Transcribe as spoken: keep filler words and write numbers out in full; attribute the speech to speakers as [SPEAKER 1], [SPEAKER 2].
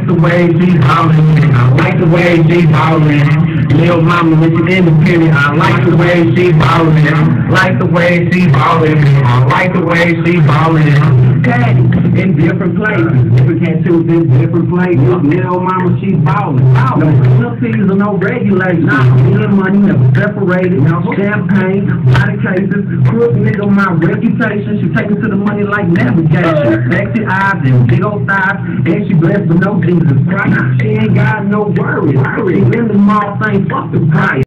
[SPEAKER 1] the way she ballin'. I like the way she ballin'. Lil' mama, when she independent, I like the way she ballin'. Like the way she ballin'. I like the way she ballin'. Caddy in different places. Different tattoos in different places. Lil' mama, she ballin'. No penalties or no regulations. Me and money never separated. Now champagne, body cases, crook nigga, my reputation. She take me to the money like navigation. Sexy eyes and big old thighs, and she blessed with no Jesus Christ. She ain't got no worries. She in the mall saying fuck the price.